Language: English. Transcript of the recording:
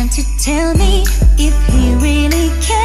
trying to tell me if he really cares.